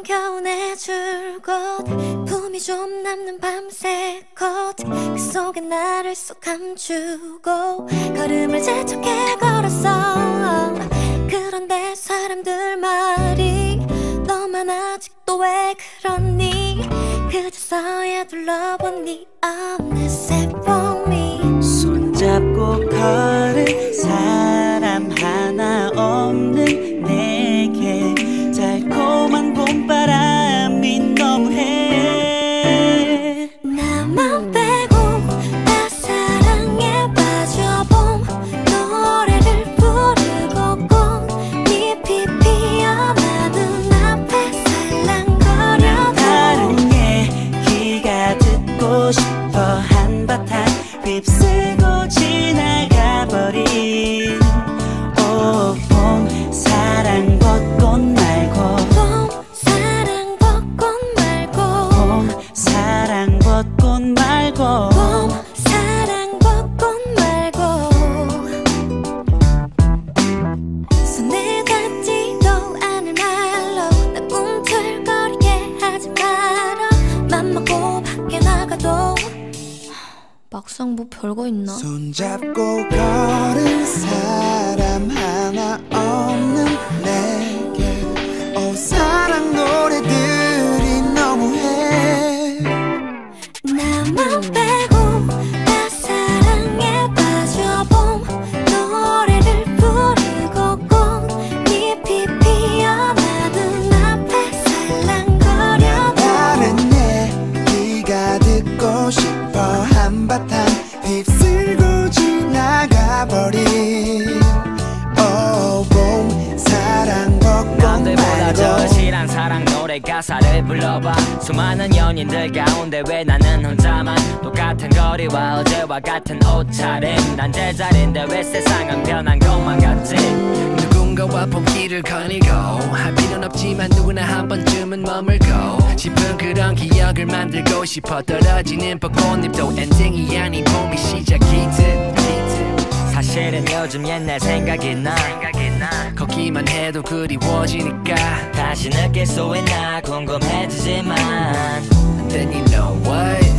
겨우내 줄곳 품이 좀 남는 밤새 컷그 속에 나를 쏙 감추고 걸음을 재촉해 걸었어. 그런데 사람들 말이 너만 아직도 왜 그러니 그저서야 둘러본 네 어느새 봄이 손잡고 걸을 사람 하나 없는 내게 달콤한 봄바람이 너무해. 나만 빼고 다 사랑에 빠져봄 노래를 부르고 꽃잎이 피어나 눈앞에 살랑거려. 다른 얘기가 듣고 싶어 한바탕 휩쓸고 지나가버린 오 봄 사랑 벚꽃 말고 봄 사랑 벚꽃 말고 봄 사랑 벚꽃 말고 봄 사랑 벚꽃 말고 손에 닿지도 않을 말로 나 꿈틀거리게 하지 마라. 맘먹고 밖에 나가도 막상 뭐 별거 있나? 손잡고 걸은 사람 하나 없는 내게 오 사랑 노래들이 너무해. 나만 빼고 다 사랑에 빠져봄 노래를 부르고 꽃잎이 피어나 눈앞에 살랑거려. 다른 얘기가 듣고 싶어 한바탕 휩쓸고 지나가버린 오 봄 사랑 벚꽃 남들보다 더 말고 실한 사랑 노래 가사를 불러봐. 수많은 연인들 가운데 왜 나는 혼자만 똑같은 거리와 어제와 같은 옷차림. 난 제자리인데 왜 세상은 변한 것만 같지. 누군가와 봄길을 거닐고 할 필요는 없지만 누구나 한 번쯤은 머물고 싶은 그런 기억을 만들고 싶어. 떨어지는 벚꽃잎도 엔딩이 아닌 봄이 시작이듯. 사실은 요즘 옛날 생각이 나. 걷기만 해도 그리워지니까 다시 느낄 수 있나 궁금해지지만 Then you know what